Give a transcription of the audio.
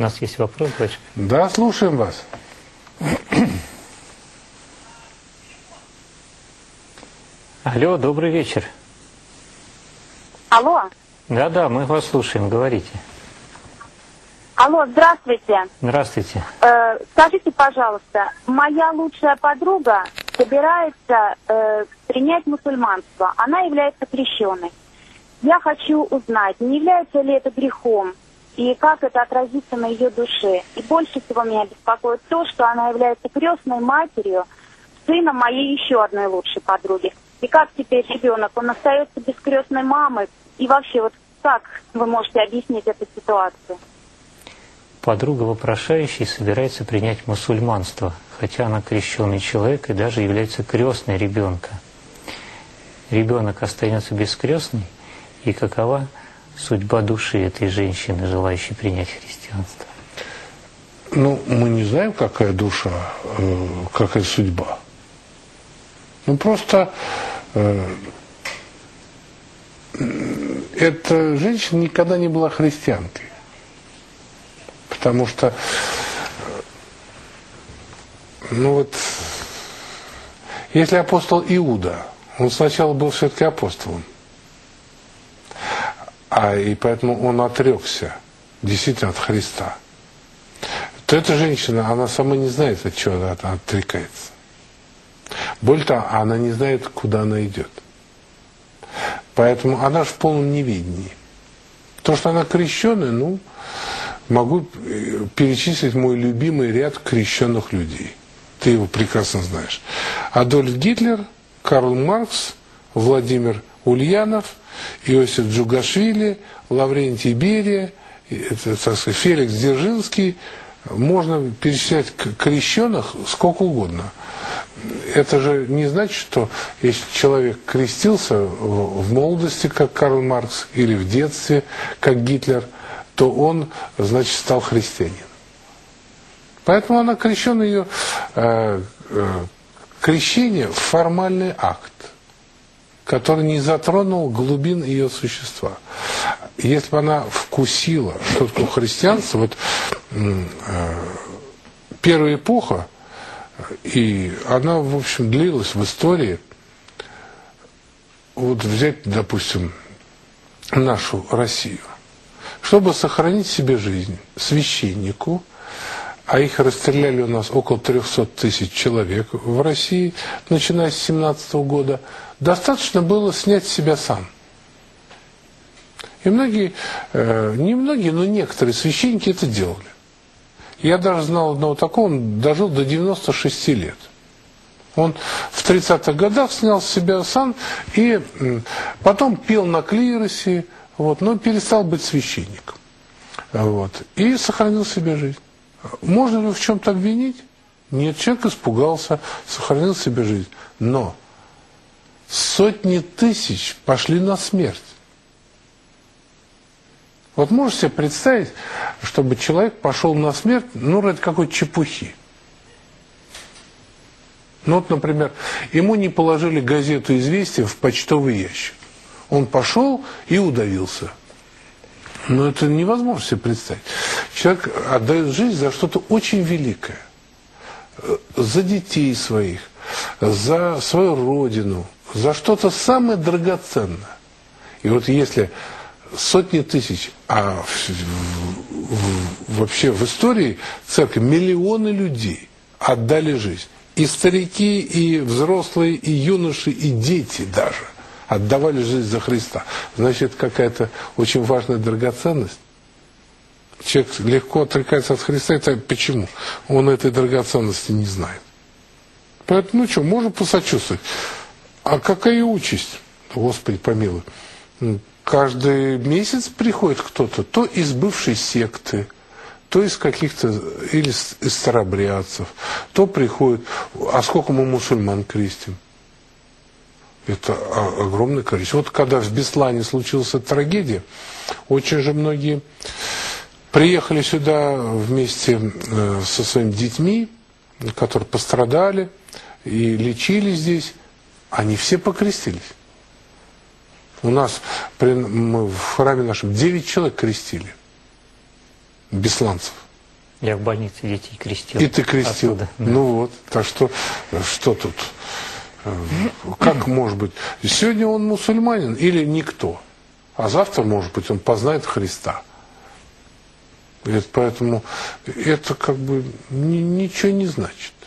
У нас есть вопрос, батюшка. Да, слушаем вас. Алло, добрый вечер. Алло. Да-да, мы вас слушаем, говорите. Алло, здравствуйте. Здравствуйте. Скажите, пожалуйста, моя лучшая подруга собирается принять мусульманство. Она является крещеной. Я хочу узнать, не является ли это грехом, и как это отразится на ее душе. И больше всего меня беспокоит то, что она является крестной матерью сына моей еще одной лучшей подруги. И как теперь ребенок, он остается без крестной мамы? И вообще, вот как вы можете объяснить эту ситуацию? Подруга вопрошающей собирается принять мусульманство, хотя она крещеный человек и даже является крестной ребенка. Ребенок остается бескрестный, и какова судьба души этой женщины, желающей принять христианство? Ну, мы не знаем, какая душа, какая судьба. Ну, просто эта женщина никогда не была христианкой. Потому что, ну вот, если апостол Иуда, он сначала был все-таки апостолом, и поэтому он отрекся действительно от Христа, то эта женщина, она сама не знает, от чего она отрекается. Более того, она не знает, куда она идет. Поэтому она же в полном неведении. То, что она крещеная, ну, могу перечислить мой любимый ряд крещенных людей. Ты его прекрасно знаешь. Адольф Гитлер, Карл Маркс, Владимир Ульянов, Иосиф Джугашвили, Лаврентий Берия, так сказать, Феликс Дзержинский. Можно перечислять крещенных сколько угодно. Это же не значит, что если человек крестился в молодости, как Карл Маркс, или в детстве, как Гитлер, то он, значит, стал христианином. Поэтому она крещена, ее крещение – формальный акт, который не затронул глубин ее существа. Если бы она вкусила, что такое христианство, вот первая эпоха, и она, в общем, длилась в истории. Вот взять, допустим, нашу Россию. Чтобы сохранить себе жизнь священнику, а их расстреляли у нас около 300 тысяч человек в России, начиная с 17 года, достаточно было снять себя сам. И многие, не многие, но некоторые священники это делали. Я даже знал одного такого, он дожил до 96 лет. Он в 30-х годах снял с себя сан и потом пел на клиросе, вот, но перестал быть священником. Вот, и сохранил себе жизнь. Можно ли в чем-то обвинить? Нет, человек испугался, сохранил себе жизнь. Но сотни тысяч пошли на смерть. Вот можете себе представить, чтобы человек пошел на смерть, ну, ради какой-то чепухи. Ну, вот, например, ему не положили газету «Известия» в почтовый ящик. Он пошел и удавился. Но это невозможно себе представить. Человек отдает жизнь за что-то очень великое. За детей своих, за свою родину, за что-то самое драгоценное. И вот если сотни тысяч, а вообще в истории церкви миллионы людей отдали жизнь. И старики, и взрослые, и юноши, и дети даже отдавали жизнь за Христа. Значит, какая-то очень важная драгоценность. Человек легко отрекается от Христа. Это почему? Он этой драгоценности не знает. Поэтому, ну что, можно посочувствовать. А какая участь? Господи помилуй. Каждый месяц приходит кто-то, то из бывшей секты, то из каких-то, или из старобрядцев, то приходит, а сколько мы мусульман крестим? Это огромное количество. Вот когда в Беслане случилась трагедия, очень же многие приехали сюда вместе со своими детьми, которые пострадали и лечили здесь, они все покрестились. У нас мы в храме нашем 9 человек крестили, бесланцев. Я в больнице детей крестил. И ты крестил. Оттуда, да. Ну вот, так что тут? Как может быть? Сегодня он мусульманин или никто, а завтра, может быть, он познает Христа. Поэтому это как бы ничего не значит.